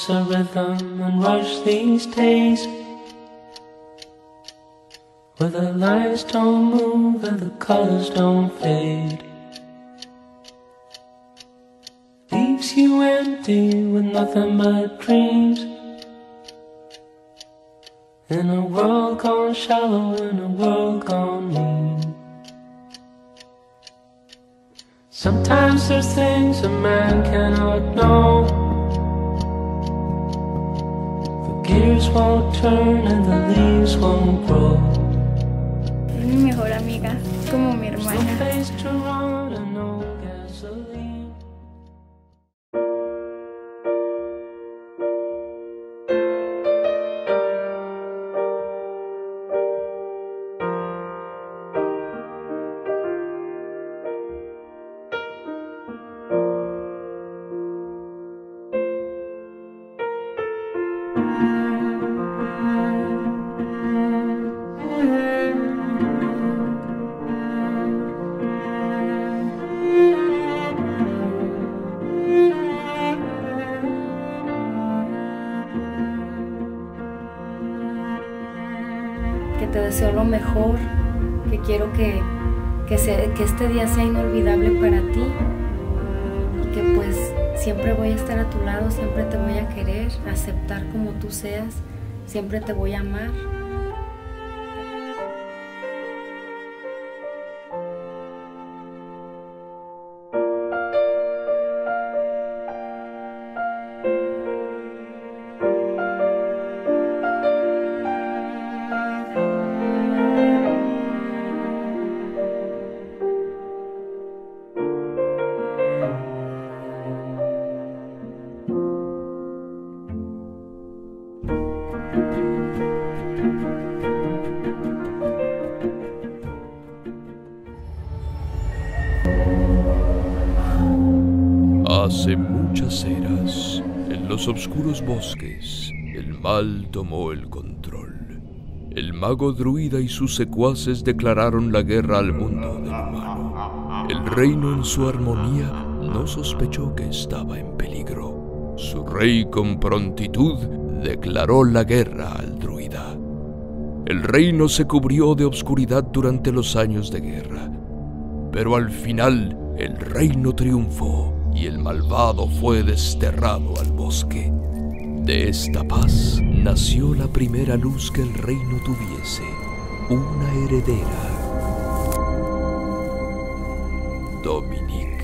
miss a rhythm and rush these days, where the lines don't move and the colors don't fade. Leaves you empty with nothing but dreams, in a world gone shallow, in a world gone mean. Sometimes there's things a man cannot know. The gears won't turn and the leaves won't grow. Es mi mejor amiga, como mi hermana. No place to run and no gasoline. Que te deseo lo mejor, que quiero que este día sea inolvidable para ti y que pues siempre voy a estar a tu lado, siempre te voy a querer, aceptar como tú seas, siempre te voy a amar. Hace muchas eras, en los oscuros bosques, el mal tomó el control. El mago druida y sus secuaces declararon la guerra al mundo del humano. El reino en su armonía no sospechó que estaba en peligro. Su rey con prontitud declaró la guerra al druida. El reino se cubrió de oscuridad durante los años de guerra, pero al final el reino triunfó y el malvado fue desterrado al bosque. De esta paz nació la primera luz que el reino tuviese, una heredera, Dominique.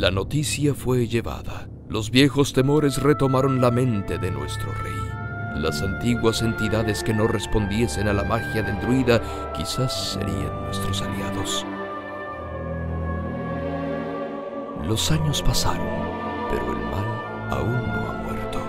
La noticia fue llevada. Los viejos temores retomaron la mente de nuestro rey. Las antiguas entidades que no respondiesen a la magia del druida quizás serían nuestros aliados. Los años pasaron, pero el mal aún no ha muerto.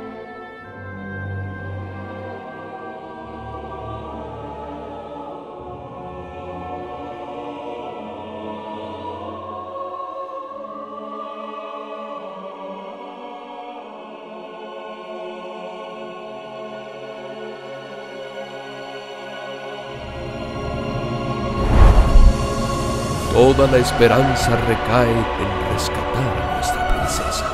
Toda la esperanza recae en rescatar a nuestra princesa.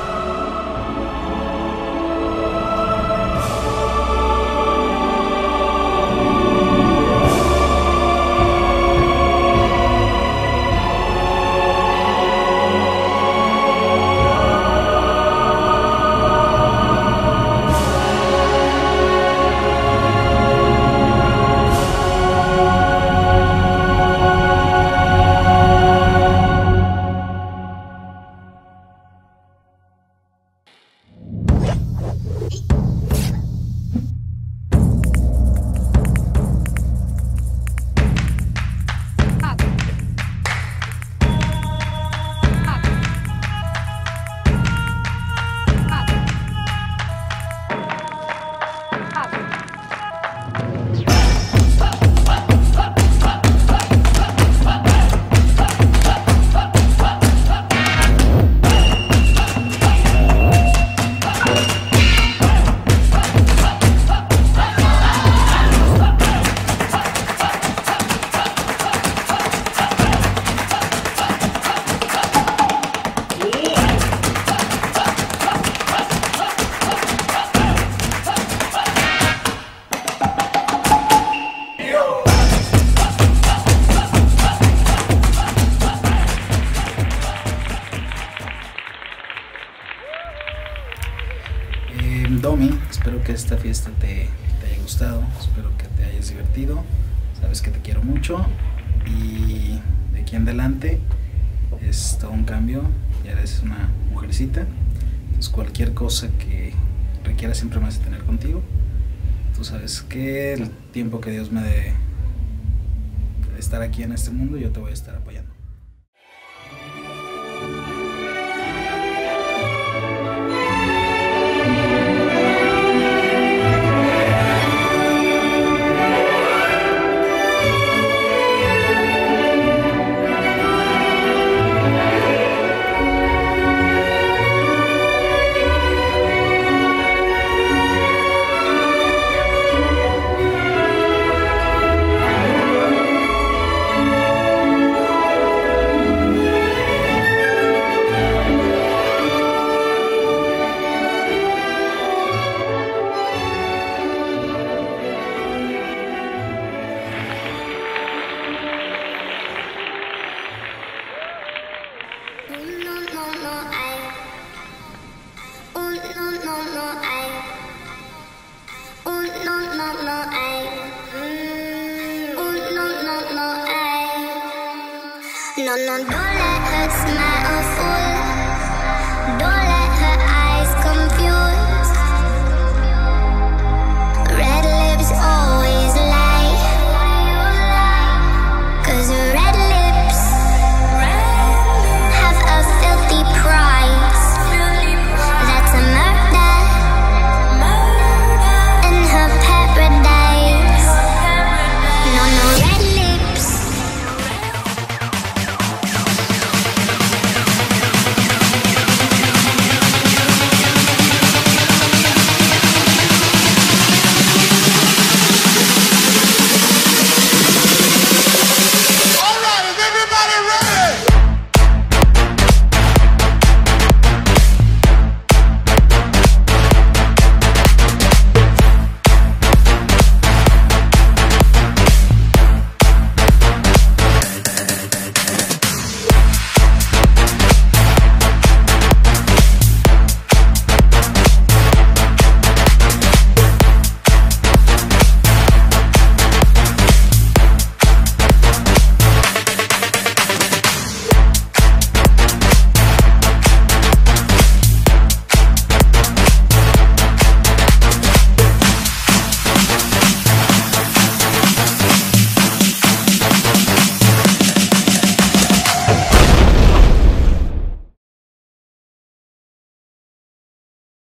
Domi, espero que esta fiesta te haya gustado, espero que te hayas divertido, sabes que te quiero mucho y de aquí en adelante es todo un cambio, ya eres una mujercita, entonces cualquier cosa que requiera siempre me vas a tener contigo, tú sabes que el tiempo que Dios me dé estar aquí en este mundo yo te voy a estar apoyando. No, don't let her smile.